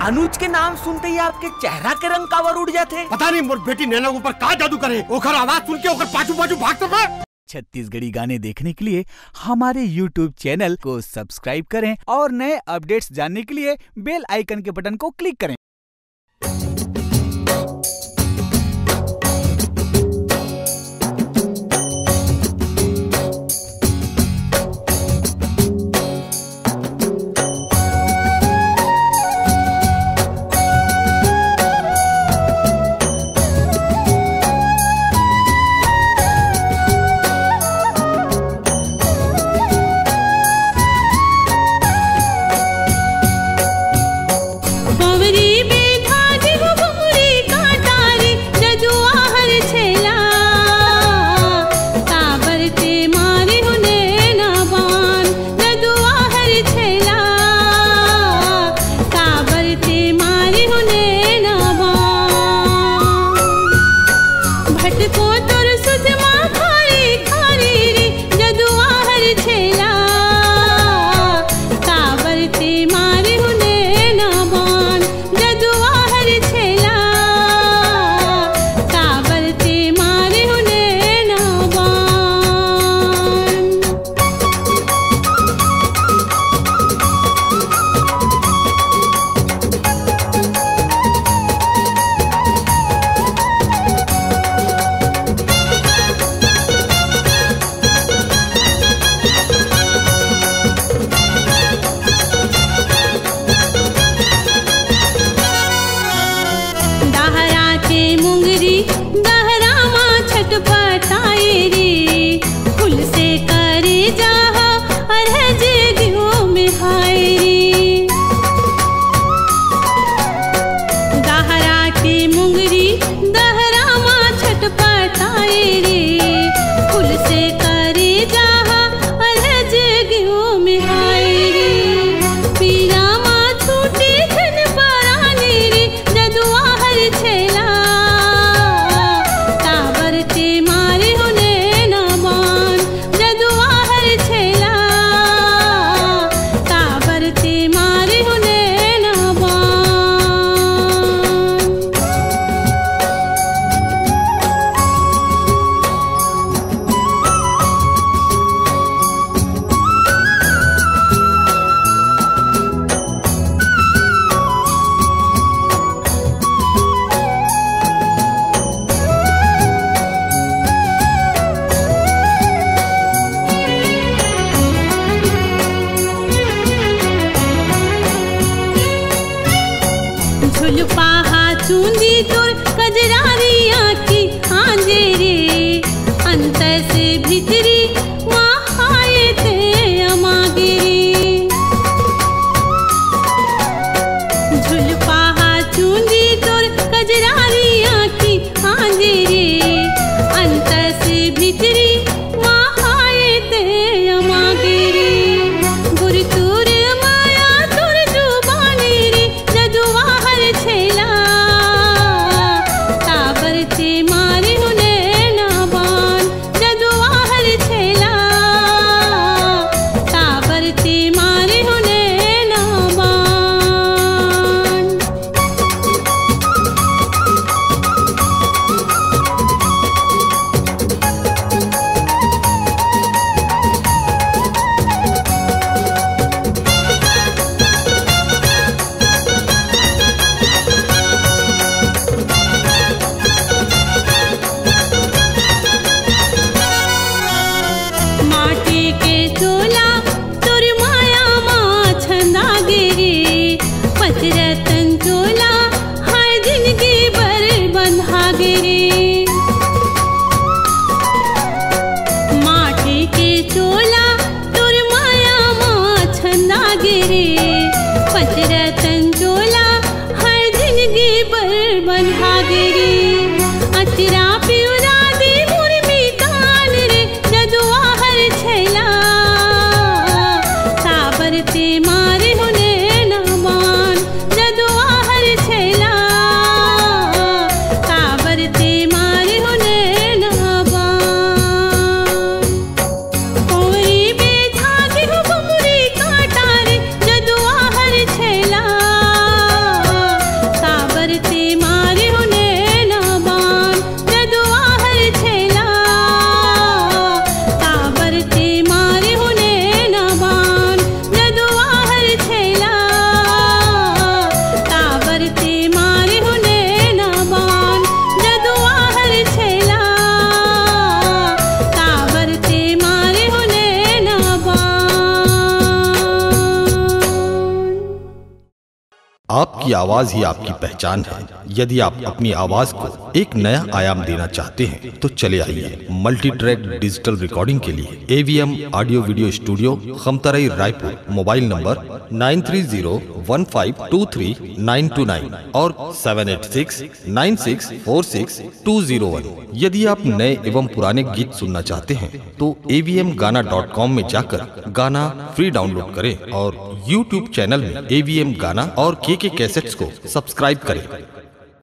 अनुज के नाम सुनते ही आपके चेहरा के रंग कावर उड़ जाते। पता नहीं मोर बेटी नैना ऊपर का जादू करे, ओकर आवाज सुन के ओकर पाछू पाछू भागते बा। छत्तीसगढ़ी गाने देखने के लिए हमारे YouTube चैनल को सब्सक्राइब करें और नए अपडेट्स जानने के लिए बेल आइकन के बटन को क्लिक करें। आपकी आवाज ही आपकी पहचान है। यदि आप अपनी आवाज को एक नया आयाम देना चाहते हैं तो चले आइए मल्टी ट्रैक डिजिटल रिकॉर्डिंग के लिए AVM audio video studio, Khamtarai, Raipur. Mobile number 9301523929 और 7869646201। यदि आप नए एवं पुराने गीत सुनना चाहते हैं तो avmgana.com में जाकर गाना फ्री डाउनलोड करें और YouTube चैनल में AVM गाना और KK कैसेट्स को सब्सक्राइब करें।